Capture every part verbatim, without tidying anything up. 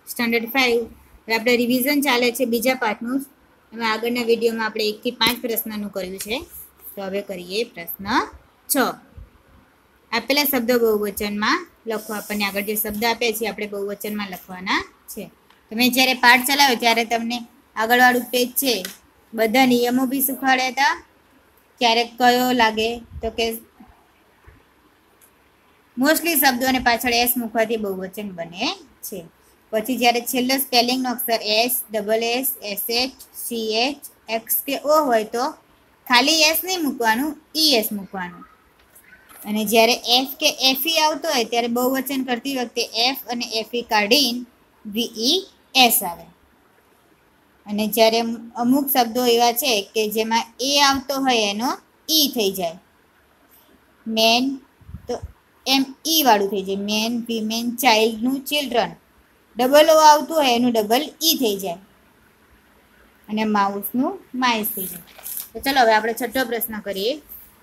Standard five આપણે revision ચાલે છે બીજા પાઠનું. એમાં આગળના વિડીયોમાં આપણે એકથી પાંચ પ્રશ્નનું કર્યું છે. તો હવે કરીએ પ્રશ્ન છ. આપેલા શબ્દો બહુવચનમાં લખો. આપણને આગળ જે શબ્દ આપ્યા છે આપણે બહુવચનમાં લખવાના છે. તમે જ્યારે પાઠ ચલાવો ત્યારે તમને આગળવાળું પેજ છે બધા નિયમો બી શીખવાડ્યા હતા. ક્યારેક કયો લાગે તો કે મોસ્ટલી શબ્દોને પાછળ એસ મૂકવાથી બહુવચન બને છે. પછી જ્યારે છેલ્લો સ્પેલિંગનો અક્ષર S, double S, S H, C H, X કે ઓ હોય તો ખાલી એસ નહીં મૂકવાનું, ઈ એસ મૂકવાનું. અને જ્યારે એફ કે એફઈ આવતો હોય ત્યારે બહુવચન કરતી વખતે એફ અને એફઈ કાઢીને વીઈ એસ આવે. અને જ્યારે અમુક શબ્દો એવા છે કે જેમાં એ આવતો હોય એનો ઈ થઈ જાય. મેન તો એમ ઈ વાળું થઈ જાય. મેન, વિમેન, ચાઇલ્ડનું ચિલ્ડ્રન. ડબલ ઓ આવતું હોય એનું ડબલ ઈ થઈ જાય. અને માઉસનું માઇસ થઈ જાય. તો ચલો હવે આપણે છઠ્ઠો પ્રશ્ન કરીએ.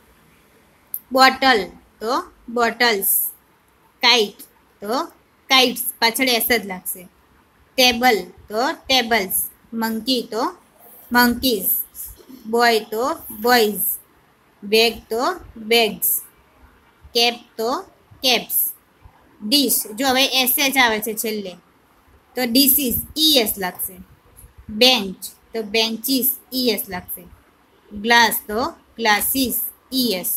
બોટલ તો બોટલ્સ, કાઇટ તો કાઇટ્સ, પાછળ એસ જ લાગશે. ટેબલ તો ટેબલ્સ, મંકી તો મંકીઝ, બોય તો બોયઝ, બેગ તો બેગ્સ, કેપ તો કેપ્સ, ડીશ જો હવે એસ એચ આવે છે છેલ્લે તો ડીસીસ ઈ એસ લાગશે. બેન્ચ તો બેન્ચીસ ઈ એસ લાગશે. ગ્લાસ તો ગ્લાસીસ ઈ એસ.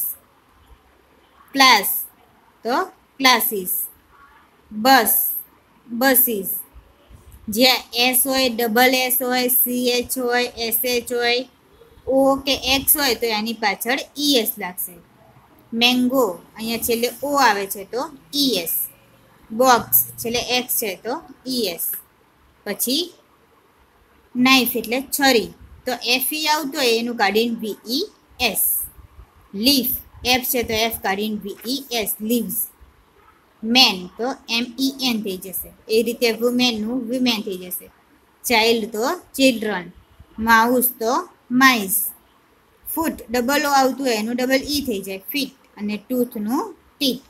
ક્લાસ તો ક્લાસીસ. Bus buses. જ્યાં એસ હોય, ડબલ એસ હોય, સી એચ હોય, એસ એચ હોય, ઓ કે એક્સ હોય તો એની પાછળ ઈ એસ લાગશે. મેંગો અહીંયા છેલ્લે ઓ આવે છે તો ઈ એસ. બોક્સ છેલ્લે એક્સ છે તો ઈ એસ. પછી નાઇફ એટલે છરી તો એફ ઈ આવતો હોય એનું કાઢીને વીઈ એસ. લીફ એફ છે તો એફ કાઢીને વીઈ એસ લીવ્સ. મેન તો એમ ઈ એન થઈ જશે. એ રીતે વુમેનનું વુમેન થઈ જશે. ચાઇલ્ડ તો ચિલ્ડ્રન. માઉસ તો માઇસ. ફૂટ ડબલ ઓ આવતું હોય એનું ડબલ ઈ થઈ જાય ફીટ. અને ટૂથનું ટીથ.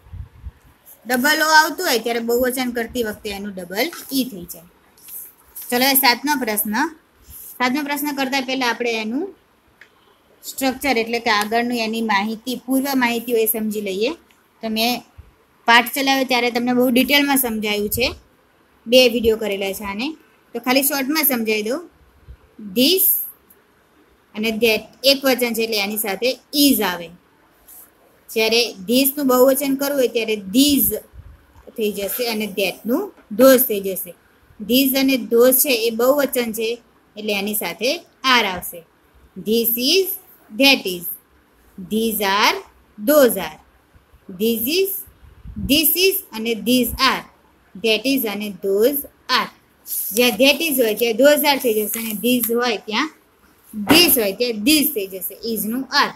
ડબલ ઓ આવતું હોય ત્યારે બહુવચન કરતી વખતે એનું ડબલ ઈ થઈ જાય. ચલો એ સાતમો પ્રશ્ન. સાતમો પ્રશ્ન કરતાં પહેલાં આપણે એનું સ્ટ્રક્ચર એટલે કે આગળનું એની માહિતી, પૂર્વ માહિતીઓ એ સમજી લઈએ. તો મેં પાઠ ચલાવ્યો ત્યારે તમને બહુ ડિટેલમાં સમજાયું છે. બે વિડીયો કરેલા છે આને, તો ખાલી શોર્ટમાં સમજાવી દઉં. ધીસ અને ધેટ એક વચન છે એટલે એની સાથે ઇઝ આવે. જ્યારે ધીસનું બહુવચન કરવું હોય ત્યારે ધીઝ થઈ જશે અને ધેટનું ધોઝ થઈ જશે. ધીઝ અને ધોઝ છે એ બહુવચન છે એટલે એની સાથે આર આવશે. This is, that is. These are, those are. These is, this is અને ધીઝ આર. ધેટ ઇઝ અને ધોઝ આર. જ્યાં ધેટ ઇઝ હોય ત્યાં ધોઝ આર થઈ જશે અને ધીઝ હોય ત્યાં ધીસ હોય ત્યાં ધીઝ થઈ જશે. ઇઝનું આર.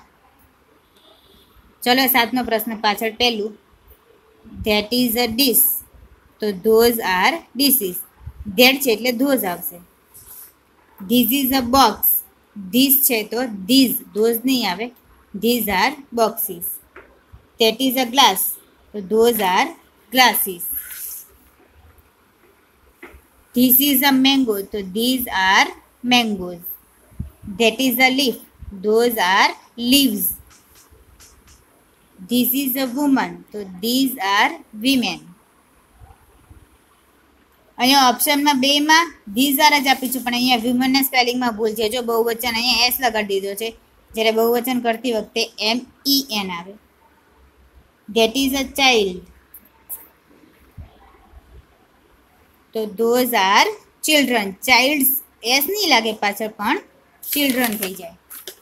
ચલો સાતનો પ્રશ્ન પાછળ પહેલું. ધેટ ઇઝ અ ડીશ તો ધોઝ આર ડીસીસ. ધેટ છે એટલે ધોઝ આવશે. This is a box. This છે તો ધીઝ, ધોઝ નહીં આવે. These are boxes. That is a glass તો those are glasses. This is a mango તો these are mangoes. That is a leaf, those are leaves. This is a woman તો these are women. અહીંયા ઓપ્શનમાં બેમાં these are જ આપી છું પણ અહીંયા વિમનના સ્પેલિંગમાં ભૂલ છે. જો બહુવચન અહીંયા એસ લગાડી દીધો છે જ્યારે બહુવચન કરતી વખતે એમ ઈ એન આવે. ધેટ ઇઝ અ ચાઇલ્ડ તો those are children. Child S નહીં લાગે પાછળ પણ ચિલ્ડ્રન થઈ જાય.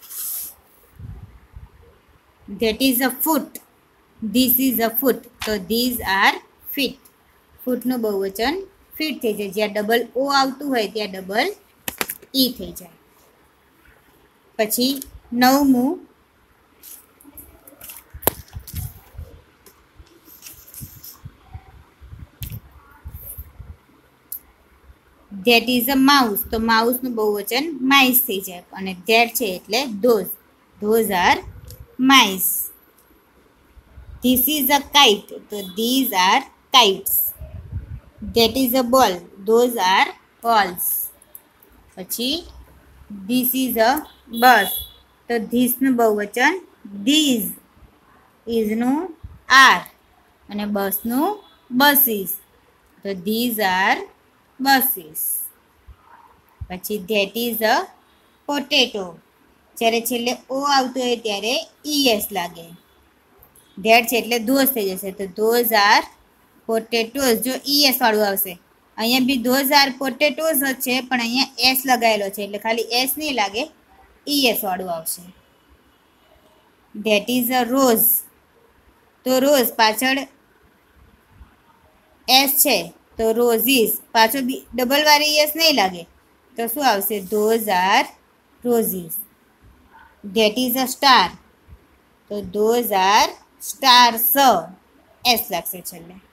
That is a foot. This is a foot તો ધીઝ આર ફીટ. ફૂટનું બહુવચન ફીટ થઈ જાય. જ્યાં ડબલ ઓ આવતું હોય ત્યાં ડબલ ઈ થઈ જાય. પછી નવમું. ધેટ ઇઝ અ માઉસ તો માઉસનું બહુવચન માઇસ થઈ જાય અને ધેટ છે એટલે those. Those are mice. This is a kite તો these are kites. That is a ball, those are balls. પછી ધીસ ઇઝ અ બસ, તો ધીસનું બહુવચન ધીઝ, ઇઝનું આર અને બસનું બસીસ, તો ધીઝ આર બસીસ. પછી ધેટ ઇઝ અ પોટેટો, જ્યારે છેલ્લે ઓ આવતો હોય ત્યારે ઈએસ લાગે. ધેટ છે એટલે ધોઝ થઈ જશે, તો ધોઝ આર પોટેટોઝ. જો ઈએસ વાળું આવશે, અહીંયા બી ધોઝ આર પોટેટોઝ જ છે, પણ અહીંયા એસ લગાવેલો છે એટલે ખાલી એસ નહીં લાગે, ઈએસ વાળું આવશે. ધેટ ઇઝ અ રોઝ, તો રોઝ પાછળ એસ છે, તો રોઝીસ પાછળ બી ડબલ વાળી એસ નહીં લાગે, તો શું આવશે? Those are roses. That is a star, તો ધોઝ આર સ્ટાર્સ, એસ લાગશે છેલ્લે.